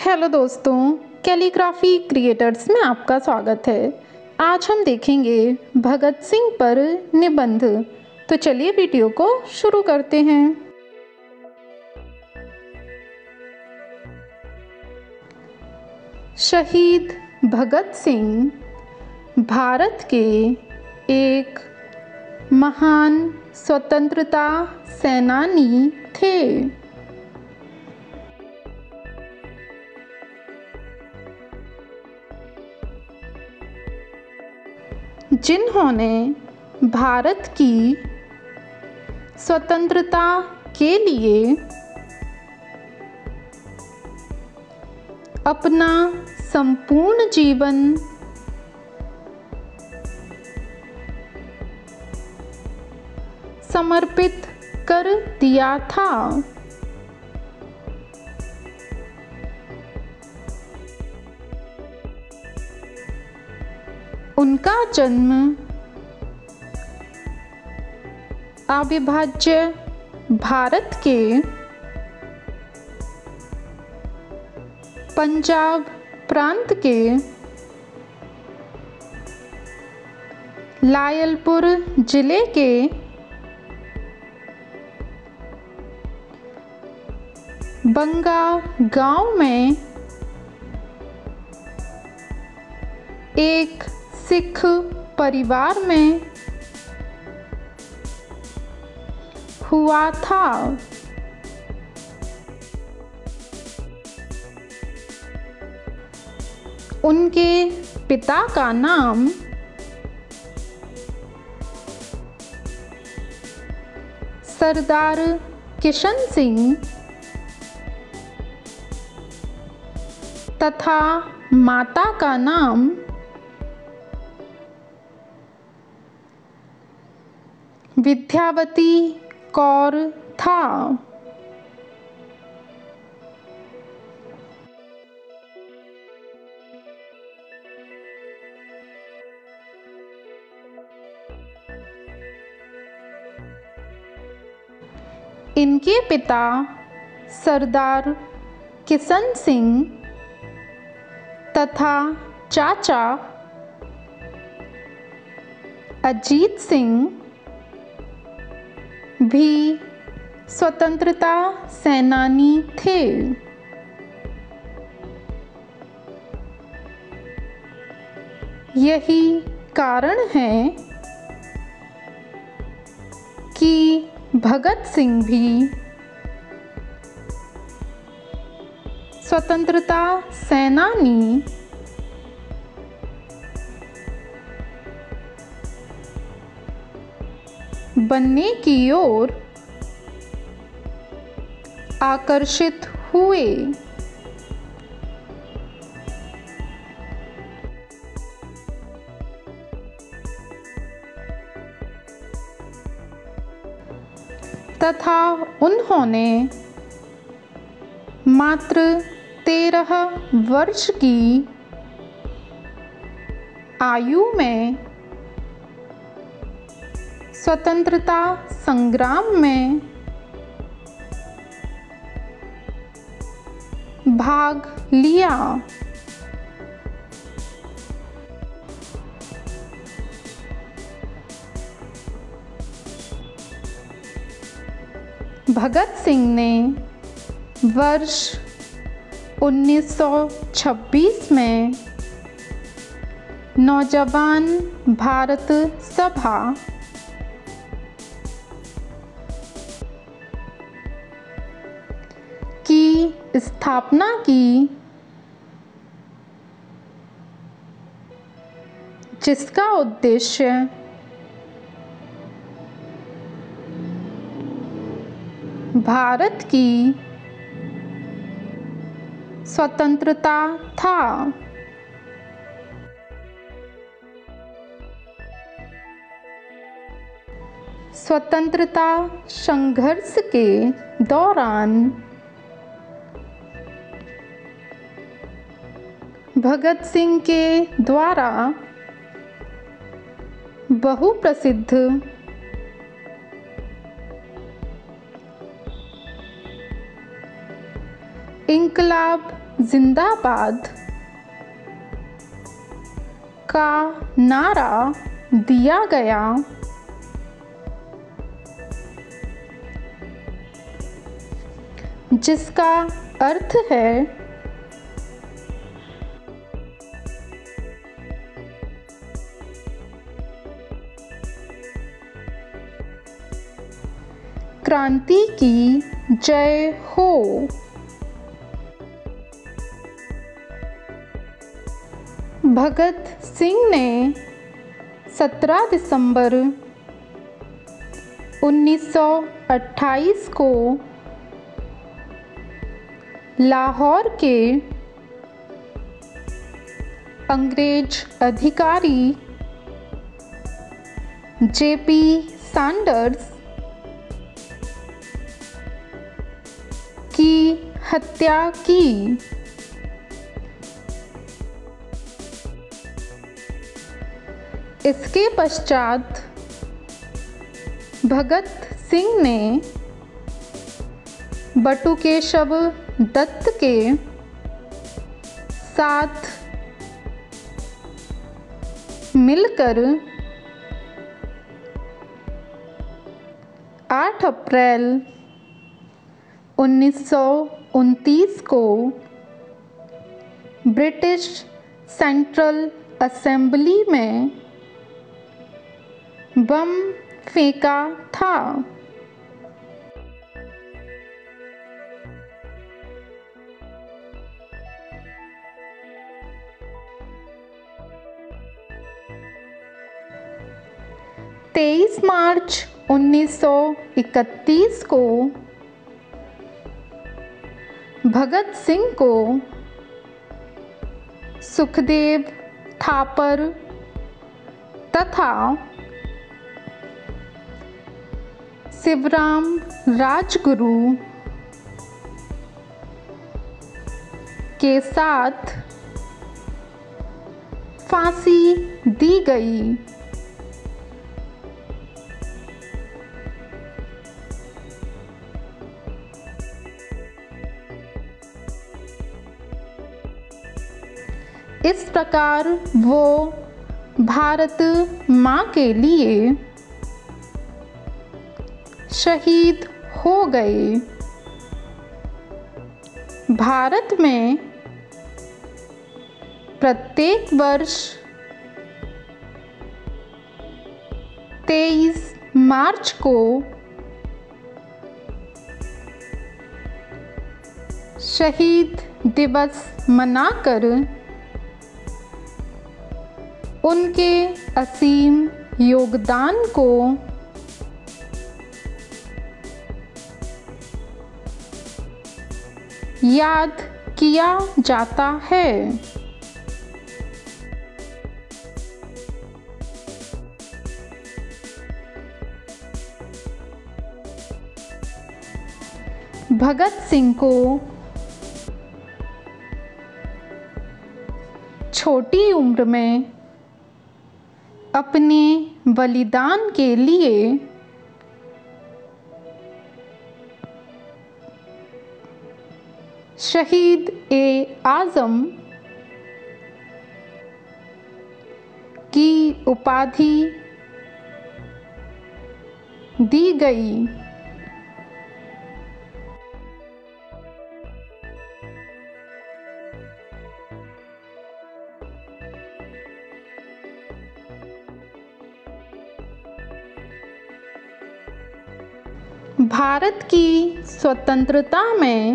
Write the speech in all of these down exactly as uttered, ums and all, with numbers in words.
Hello दोस्तों, calligraphy creators में आपका स्वागत है। आज हम देखेंगे भगत सिंह पर निबंध। तो चलिए वीडियो को शुरू करते हैं। शहीद भगत सिंह भारत के एक महान स्वतंत्रता सेनानी थे। जिन्होंने भारत की स्वतंत्रता के लिए अपना संपूर्ण जीवन समर्पित कर दिया था। उनका जन्म अविभाज्य भारत के पंजाब प्रांत के लायलपुर जिले के बंगा गांव में एक सिख परिवार में हुआ था। उनके पिता का नाम सरदार किशन सिंह तथा माता का नाम विद्यावती कौर था। इनके पिता सरदार किशन सिंह तथा चाचा अजीत सिंह भी स्वतंत्रता सेनानी थे। यही कारण है कि भगत सिंह भी स्वतंत्रता सेनानी बनने की ओर आकर्षित हुए। तथा उन्होंने मात्र तेरह वर्ष की आयु में स्वतंत्रता संग्राम में भाग लिया। भगत सिंह ने वर्ष उन्नीस सौ छब्बीस में नौजवान भारत सभा की स्थापना की, जिसका उद्देश्य भारत की स्वतंत्रता था। स्वतंत्रता संघर्ष के दौरान भगत सिंह के द्वारा बहुप्रसिद्ध इंकलाब जिंदाबाद का नारा दिया गया, जिसका अर्थ है क्रांति की जय हो। भगत सिंह ने सत्रह दिसंबर उन्नीस सौ अट्ठाईस को लाहौर के अंग्रेज अधिकारी जे पी सैंडर्स की हत्या की। इसके पश्चात भगत सिंह ने बटुकेशव दत्त के साथ मिलकर आठ अप्रैल उन्नीस सौ उनतीस को ब्रिटिश सेंट्रल असेंबली में बम फेंका था। तेईस मार्च उन्नीस सौ इकतीस को भगत सिंह को सुखदेव थापर तथा शिवराम राजगुरु के साथ फांसी दी गई। इस प्रकार वो भारत माँ के लिए शहीद हो गए। भारत में प्रत्येक वर्ष तेईस मार्च को शहीद दिवस मनाकर उनके असीम योगदान को याद किया जाता है। भगत सिंह को छोटी उम्र में अपने बलिदान के लिए शहीद ए आज़म की उपाधि दी गई। भारत की स्वतंत्रता में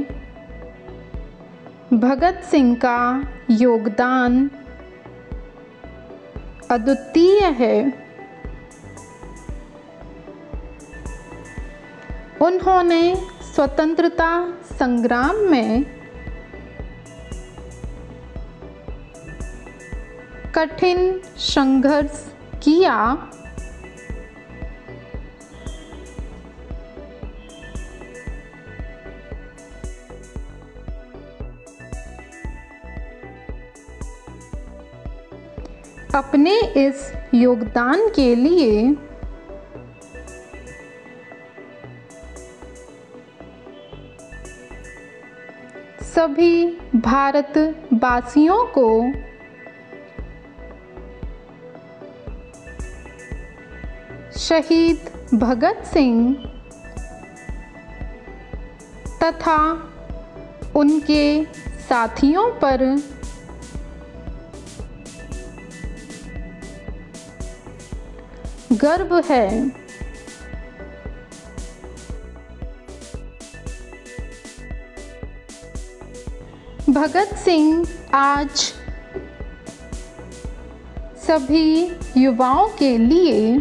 भगत सिंह का योगदान अद्वितीय है। उन्होंने स्वतंत्रता संग्राम में कठिन संघर्ष किया। अपने इस योगदान के लिए सभी भारतवासियों को शहीद भगत सिंह तथा उनके साथियों पर गर्व है। भगत सिंह आज सभी युवाओं के लिए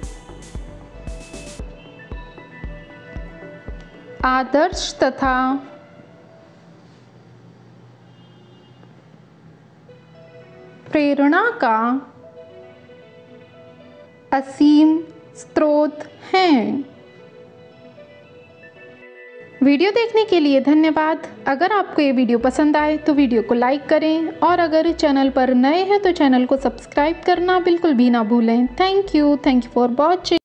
आदर्श तथा प्रेरणा का असीम स्रोत हैं। वीडियो देखने के लिए धन्यवाद। अगर आपको ये वीडियो पसंद आए तो वीडियो को लाइक करें और अगर चैनल पर नए हैं तो चैनल को सब्सक्राइब करना बिल्कुल भी ना भूलें। Thank you thank you for watching.